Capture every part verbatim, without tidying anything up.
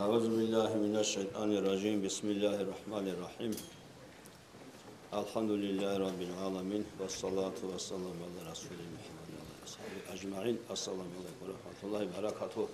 أعوذ بالله من الشيطان الرجيم بسم الله الرحمن الرحيم الحمد لله رب العالمين والصلاة والسلام على رسول محمد وعلى أصحابه أجمعين السلام عليكم ورحمة الله وبركاته.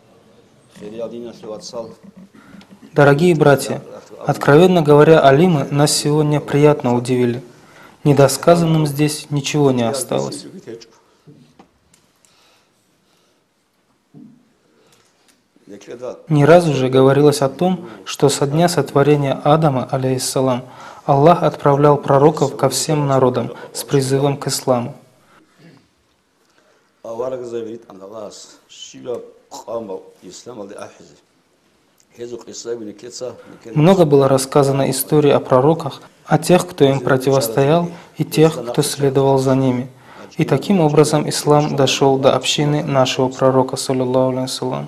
Дорогие братья, откровенно говоря, алимы нас сегодня приятно удивили. Недосказанным здесь ничего не осталось. Не раз уже говорилось о том, что со дня сотворения Адама, алейхиссалам, Аллах отправлял пророков ко всем народам с призывом к исламу. Много было рассказано историй о пророках, о тех, кто им противостоял, и тех, кто следовал за ними. И таким образом ислам дошел до общины нашего пророка, саллаллаху алейхи вассалям.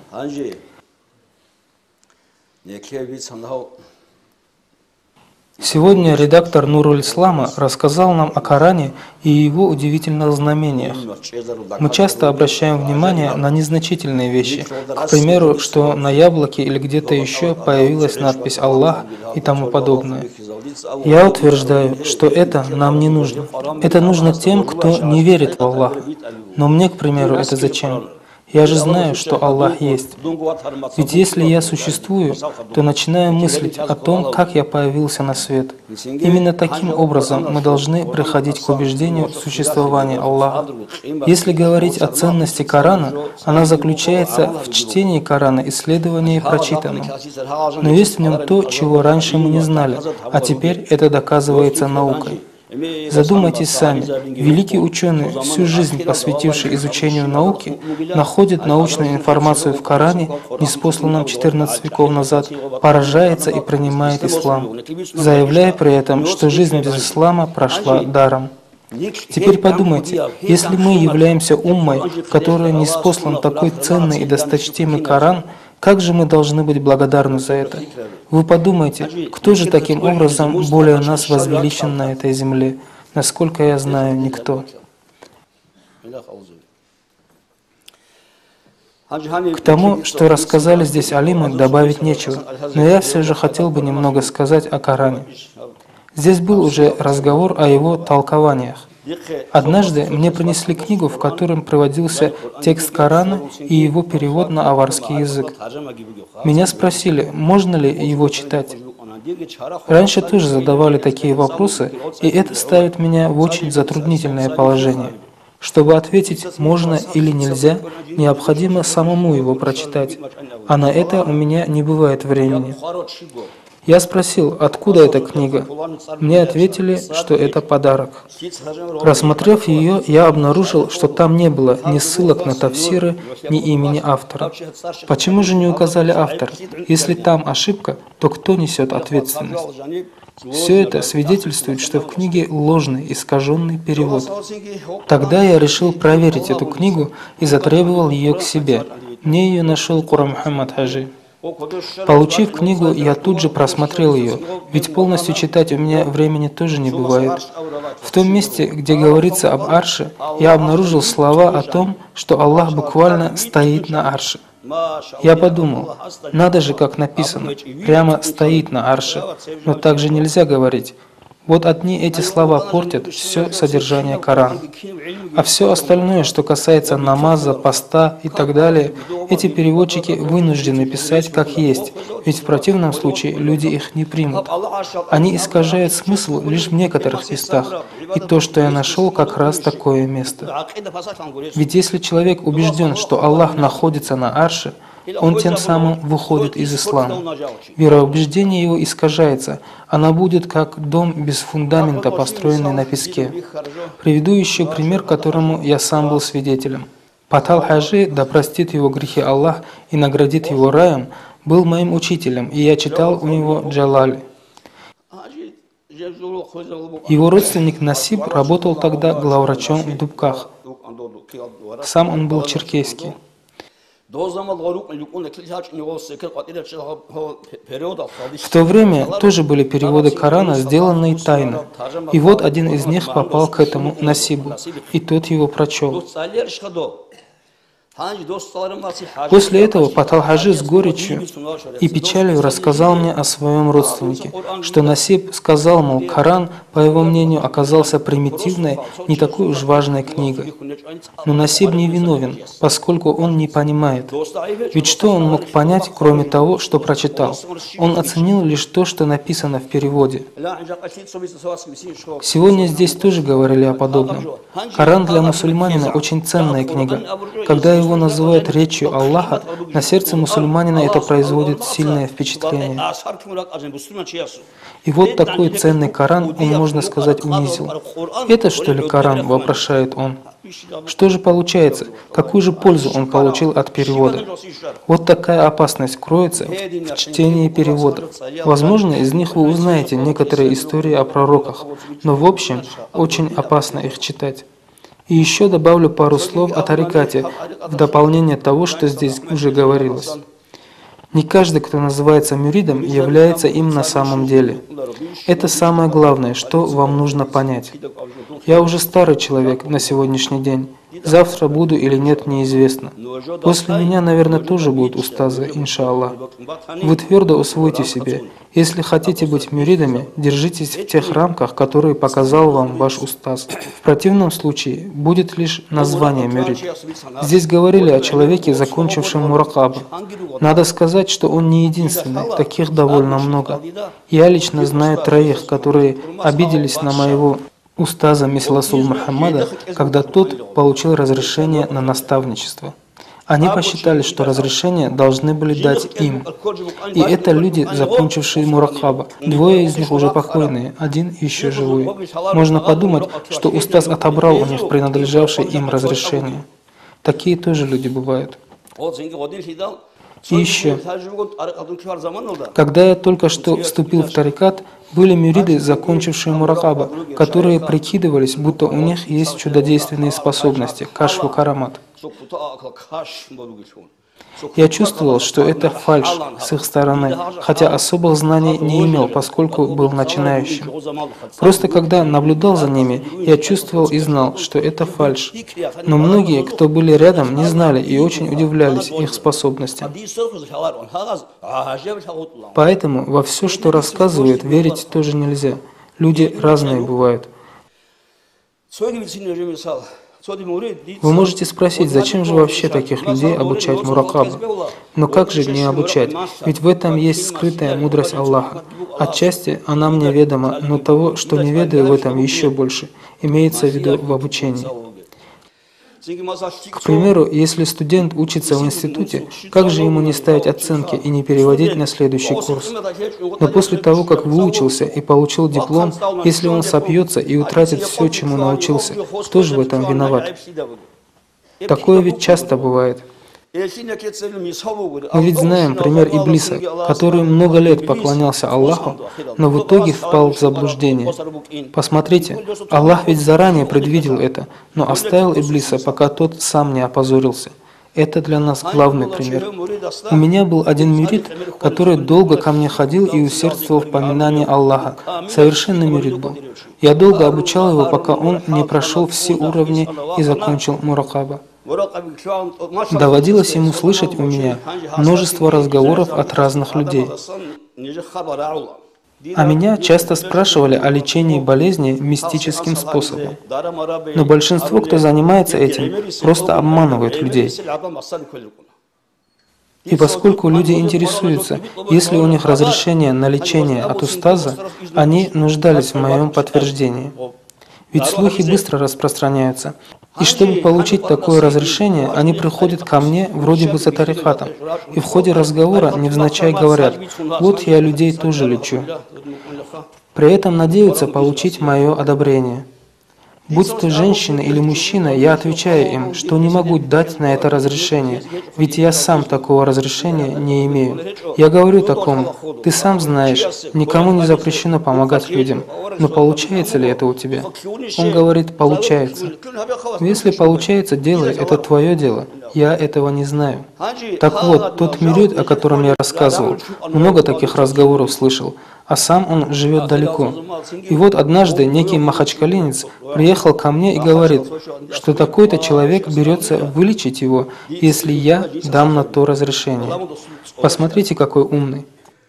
Сегодня редактор Нуруль Ислама рассказал нам о Коране и его удивительных знамениях. Мы часто обращаем внимание на незначительные вещи, к примеру, что на яблоке или где-то еще появилась надпись «Аллах» и тому подобное. Я утверждаю, что это нам не нужно. Это нужно тем, кто не верит в Аллаха. Но мне, к примеру, это зачем? Я же знаю, что Аллах есть. Ведь если я существую, то начинаю мыслить о том, как я появился на свет. Именно таким образом мы должны приходить к убеждению существования Аллаха. Если говорить о ценности Корана, она заключается в чтении Корана, исследовании прочитанного. Но есть в нем то, чего раньше мы не знали, а теперь это доказывается наукой. Задумайтесь сами, великий ученый, всю жизнь посвятивший изучению науки, находит научную информацию в Коране, ниспосланном четырнадцать веков назад, поражается и принимает ислам, заявляя при этом, что жизнь без ислама прошла даром. Теперь подумайте, если мы являемся уммой, в которой ниспослан такой ценный и досточтимый Коран, как же мы должны быть благодарны за это? Вы подумайте, кто же таким образом более нас возвеличен на этой земле? Насколько я знаю, никто. К тому, что рассказали здесь алимы, добавить нечего, но я все же хотел бы немного сказать о Коране. Здесь был уже разговор о его толкованиях. Однажды мне принесли книгу, в которой приводился текст Корана и его перевод на аварский язык. Меня спросили, можно ли его читать. Раньше тоже задавали такие вопросы, и это ставит меня в очень затруднительное положение. Чтобы ответить, можно или нельзя, необходимо самому его прочитать, а на это у меня не бывает времени. Я спросил, откуда эта книга. Мне ответили, что это подарок. Рассмотрев ее, я обнаружил, что там не было ни ссылок на тафсиры, ни имени автора. Почему же не указали автора? Если там ошибка, то кто несет ответственность? Все это свидетельствует, что в книге ложный, искаженный перевод. Тогда я решил проверить эту книгу и затребовал ее к себе. Мне ее нашел Курам Мухаммад Хаджи. Получив книгу, я тут же просмотрел ее, ведь полностью читать у меня времени тоже не бывает. В том месте, где говорится об арше, я обнаружил слова о том, что Аллах буквально стоит на арше. Я подумал, надо же, как написано, прямо стоит на арше, но так же нельзя говорить. Вот одни эти слова портят все содержание Корана. А все остальное, что касается намаза, поста и так далее, эти переводчики вынуждены писать как есть, ведь в противном случае люди их не примут. Они искажают смысл лишь в некоторых местах, и то, что я нашел, как раз такое место. Ведь если человек убежден, что Аллах находится на арше, он тем самым выходит из ислама. Вероубеждение его искажается, она будет как дом без фундамента, построенный на песке. Приведу еще пример, которому я сам был свидетелем. Патал Хаджи, да простит его грехи Аллах и наградит его раем, был моим учителем, и я читал у него Джалали. Его родственник Насиб работал тогда главврачом в Дубках. Сам он был черкесский. В то время тоже были переводы Корана, сделанные тайно. И вот один из них попал к этому Насибу, и тот его прочел. После этого Патал-Хаджи с горечью и печалью рассказал мне о своем родственнике, что Насиб сказал, мол, Коран, по его мнению, оказался примитивной, не такой уж важной книгой. Но Насиб не виновен, поскольку он не понимает. Ведь что он мог понять, кроме того, что прочитал? Он оценил лишь то, что написано в переводе. Сегодня здесь тоже говорили о подобном. Коран для мусульманина очень ценная книга. Когда его называют речью Аллаха, на сердце мусульманина это производит сильное впечатление. И вот такой ценный Коран он, можно сказать, унизил. Это что ли Коран, вопрошает он. Что же получается? Какую же пользу он получил от перевода? Вот такая опасность кроется в чтении переводов. Возможно, из них вы узнаете некоторые истории о пророках, но в общем, очень опасно их читать. И еще добавлю пару слов о тарикате, в дополнение того, что здесь уже говорилось. Не каждый, кто называется мюридом, является им на самом деле. Это самое главное, что вам нужно понять. Я уже старый человек на сегодняшний день. Завтра буду или нет, неизвестно. После меня, наверное, тоже будут устазы, иншаллах. Вы твердо усвойте себе. Если хотите быть мюридами, держитесь в тех рамках, которые показал вам ваш устаз. В противном случае будет лишь название мюрид. Здесь говорили о человеке, закончившем муракаба. Надо сказать, что он не единственный, таких довольно много. Я лично знаю троих, которые обиделись на моего устаза Мисласул Мухаммада, когда тот получил разрешение на наставничество. Они посчитали, что разрешение должны были дать им. И это люди, закончившие муракаба. Двое из них уже покойные, один еще живой. Можно подумать, что устаз отобрал у них принадлежавшее им разрешение. Такие тоже люди бывают. И еще, когда я только что вступил в тарикат, были мюриды, закончившие муракаба, которые прикидывались, будто у них есть чудодейственные способности, кашфу карамат. Я чувствовал, что это фальшь с их стороны, хотя особых знаний не имел, поскольку был начинающим. Просто когда наблюдал за ними, я чувствовал и знал, что это фальшь. Но многие, кто были рядом, не знали и очень удивлялись их способностям. Поэтому во все, что рассказывают, верить тоже нельзя. Люди разные бывают. Вы можете спросить, зачем же вообще таких людей обучать муракабу? Но как же не обучать? Ведь в этом есть скрытая мудрость Аллаха. Отчасти она мне ведома, но того, что не ведаю в этом, еще больше, имеется в виду в обучении. К примеру, если студент учится в институте, как же ему не ставить оценки и не переводить на следующий курс? Но после того, как выучился и получил диплом, если он сопьется и утратит все, чему научился, кто же в этом виноват? Такое ведь часто бывает. Мы ведь знаем пример Иблиса, который много лет поклонялся Аллаху, но в итоге впал в заблуждение. Посмотрите, Аллах ведь заранее предвидел это, но оставил Иблиса, пока тот сам не опозорился. Это для нас главный пример. У меня был один мюрид, который долго ко мне ходил и усердствовал в поминании Аллаха. Совершенный мюрид был. Я долго обучал его, пока он не прошел все уровни и закончил муракаба. Доводилось ему слышать у меня множество разговоров от разных людей. А меня часто спрашивали о лечении болезни мистическим способом. Но большинство, кто занимается этим, просто обманывает людей. И поскольку люди интересуются, есть ли у них разрешение на лечение от устаза, они нуждались в моем подтверждении. Ведь слухи быстро распространяются. И чтобы получить такое разрешение, они приходят ко мне вроде бы за тарикатом. И в ходе разговора невзначай говорят: «Вот я людей тоже лечу». При этом надеются получить мое одобрение. Будь то женщина или мужчина, я отвечаю им, что не могу дать на это разрешение, ведь я сам такого разрешения не имею. Я говорю такому: ты сам знаешь, никому не запрещено помогать людям, но получается ли это у тебя? Он говорит: получается. Если получается, делай, это твое дело. Я этого не знаю. Так вот, тот мюрид, о котором я рассказывал, много таких разговоров слышал, а сам он живет далеко. И вот однажды некий махачкалинец приехал ко мне и говорит, что такой-то человек берется вылечить его, если я дам на то разрешение. Посмотрите, какой умный.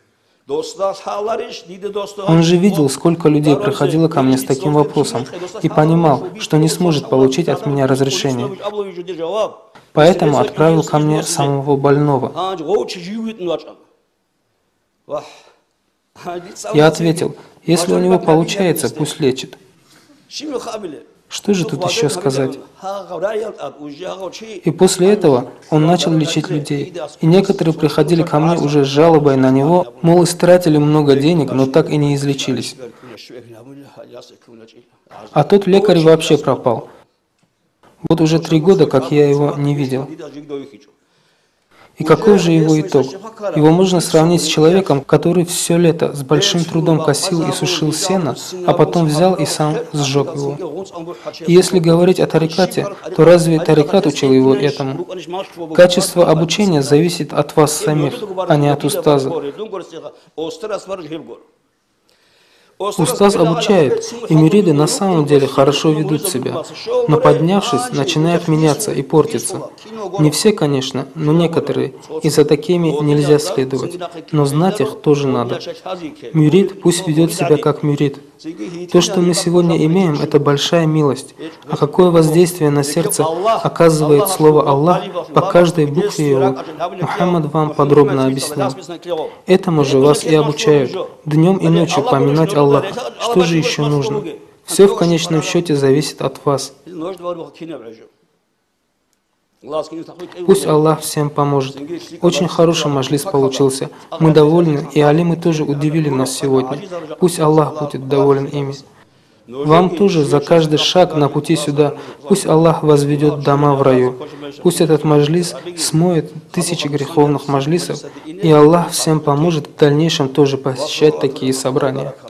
Он же видел, сколько людей приходило ко мне с таким вопросом и понимал, что не сможет получить от меня разрешение. Поэтому отправил ко мне самого больного. Я ответил, если у него получается, пусть лечит. Что же тут еще сказать? И после этого он начал лечить людей. И некоторые приходили ко мне уже с жалобой на него, мол, истратили много денег, но так и не излечились. А тот лекарь вообще пропал. Вот уже три года, как я его не видел. И какой же его итог? Его можно сравнить с человеком, который все лето с большим трудом косил и сушил сено, а потом взял и сам сжег его. И если говорить о тарикате, то разве тарикат учил его этому? Качество обучения зависит от вас самих, а не от устаза. Устаз обучает, и мюриды на самом деле хорошо ведут себя, но поднявшись, начинают меняться и портиться. Не все, конечно, но некоторые, и за такими нельзя следовать, но знать их тоже надо. Мюрид пусть ведет себя как мюрид. То, что мы сегодня имеем, это большая милость. А какое воздействие на сердце оказывает слово «Аллах» по каждой букве его, Мухаммад вам подробно объяснил. Этому же вас и обучают, днем и ночью поминать Аллаха. Что же еще нужно? Все в конечном счете зависит от вас. Пусть Аллах всем поможет. Очень хороший маджлис получился. Мы довольны, и алимы тоже удивили нас сегодня. Пусть Аллах будет доволен ими. Вам тоже за каждый шаг на пути сюда, пусть Аллах возведет дома в раю. Пусть этот маджлис смоет тысячи греховных маджлисов, и Аллах всем поможет в дальнейшем тоже посещать такие собрания.